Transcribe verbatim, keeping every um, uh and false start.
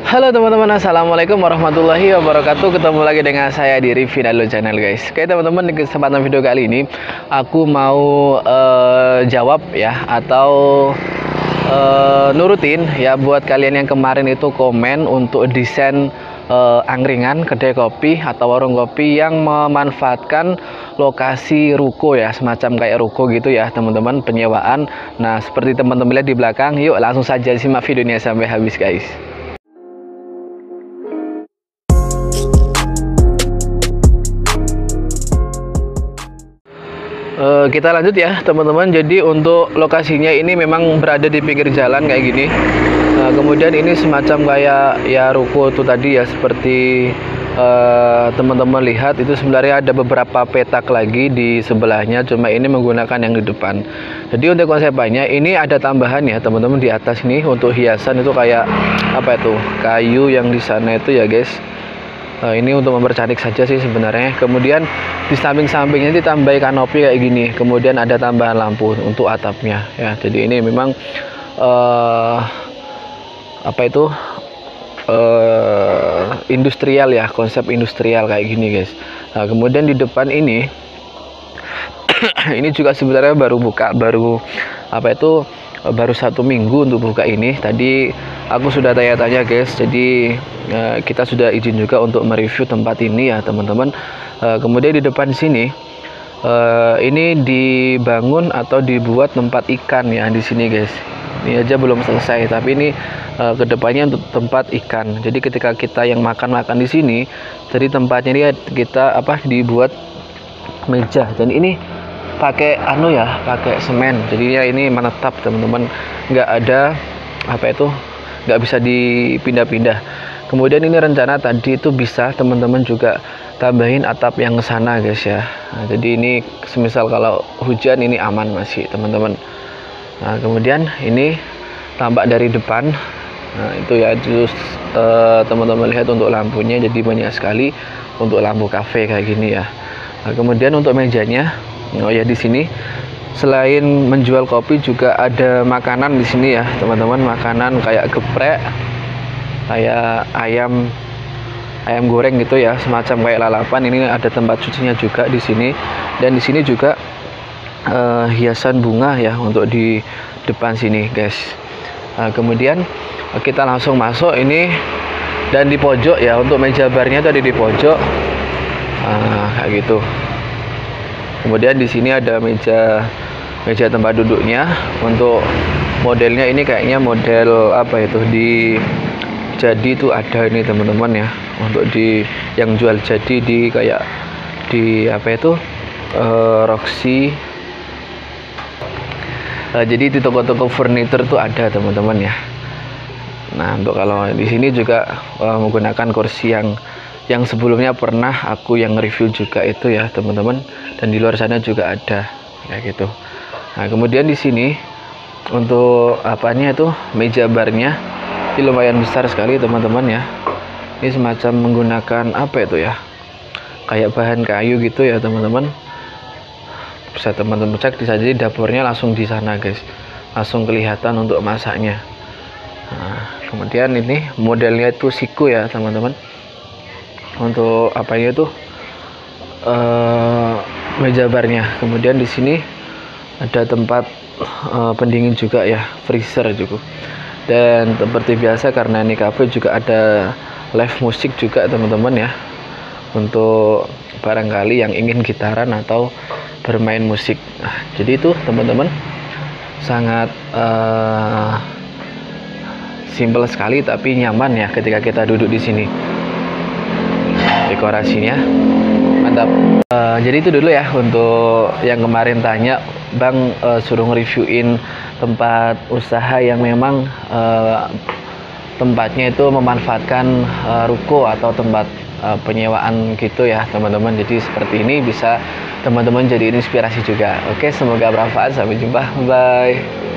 Halo teman-teman, assalamualaikum warahmatullahi wabarakatuh. Ketemu lagi dengan saya di Rivinalo Channel, guys. Oke teman-teman, di kesempatan video kali ini aku mau uh, jawab ya, atau uh, nurutin ya buat kalian yang kemarin itu komen untuk desain uh, angkringan, kedai kopi atau warung kopi yang memanfaatkan lokasi ruko ya, semacam kayak ruko gitu ya teman-teman, penyewaan. Nah, seperti teman-teman lihat di belakang, yuk langsung saja simak videonya sampai habis, guys. Uh, kita lanjut ya teman-teman. Jadi untuk lokasinya ini memang berada di pinggir jalan kayak gini. Nah, kemudian ini semacam kayak ya ruko itu tadi ya, seperti teman-teman uh, lihat itu sebenarnya ada beberapa petak lagi di sebelahnya, cuma ini menggunakan yang di depan. Jadi untuk konsepnya ini ada tambahan ya teman-teman di atas nih untuk hiasan itu kayak apa itu, kayu yang di sana itu ya guys. Nah, ini untuk mempercantik saja sih sebenarnya. Kemudian di samping-sampingnya ditambah kanopi kayak gini. Kemudian ada tambahan lampu untuk atapnya ya. Jadi ini memang uh, apa itu uh, industrial ya, konsep industrial kayak gini guys. Nah, kemudian di depan ini ini juga sebenarnya baru buka, baru apa itu baru satu minggu untuk buka ini. Tadi aku sudah tanya-tanya guys, jadi uh, kita sudah izin juga untuk mereview tempat ini ya teman-teman. Uh, kemudian di depan sini uh, ini dibangun atau dibuat tempat ikan ya di sini guys. Ini aja belum selesai, tapi ini uh, kedepannya untuk tempat ikan. Jadi ketika kita yang makan-makan di sini, jadi tempatnya ini kita apa dibuat meja, dan ini pakai anu ya, pakai semen. Jadi ya ini menetap teman-teman, nggak ada apa itu, nggak bisa dipindah-pindah. Kemudian ini rencana tadi itu bisa teman-teman juga tambahin atap yang ke sana guys ya. Nah, jadi ini semisal kalau hujan ini aman masih teman-teman. Nah, kemudian ini tampak dari depan. Nah, itu ya terus uh, teman-teman lihat untuk lampunya, jadi banyak sekali untuk lampu kafe kayak gini ya. Nah, kemudian untuk mejanya, oh ya di sini selain menjual kopi juga ada makanan di sini ya teman-teman, makanan kayak geprek, kayak ayam ayam goreng gitu ya, semacam kayak lalapan. Ini ada tempat cucinya juga di sini, dan di sini juga uh, hiasan bunga ya untuk di depan sini guys. Nah, kemudian kita langsung masuk ini, dan di pojok ya untuk meja barnya tadi di pojok. Nah, kayak gitu. Kemudian di sini ada meja meja tempat duduknya. Untuk modelnya ini kayaknya model apa itu, di jadi itu ada ini teman-teman ya, untuk di yang jual jadi di kayak di apa itu uh, Roxy. Uh, jadi di toko-toko furniture tuh ada teman-teman ya. Nah, untuk kalau di sini juga uh, menggunakan kursi yang yang sebelumnya pernah aku yang review juga itu ya teman-teman, dan di luar sana juga ada kayak gitu. Nah, kemudian di sini untuk apanya itu meja barnya ini lumayan besar sekali teman-teman ya. Ini semacam menggunakan apa itu ya, kayak bahan kayu gitu ya teman-teman. Bisa teman-teman cek di sana, jadi dapurnya langsung di sana guys, langsung kelihatan untuk masaknya. Nah, kemudian ini modelnya itu siku ya teman-teman. Untuk apanya itu uh, meja barnya. Kemudian di sini ada tempat uh, pendingin juga ya, freezer juga. Dan seperti biasa karena ini cafe juga ada live musik juga teman-teman ya, untuk barangkali yang ingin gitaran atau bermain musik. Nah, jadi itu teman-teman sangat uh, simple sekali tapi nyaman ya ketika kita duduk di sini. Dekorasinya mantap. Uh, jadi itu dulu ya untuk yang kemarin tanya, Bang uh, suruh nge-reviewin tempat usaha yang memang uh, tempatnya itu memanfaatkan uh, ruko atau tempat uh, penyewaan gitu ya teman-teman. Jadi seperti ini bisa teman-teman jadi inspirasi juga. Oke, semoga bermanfaat. Sampai jumpa, bye.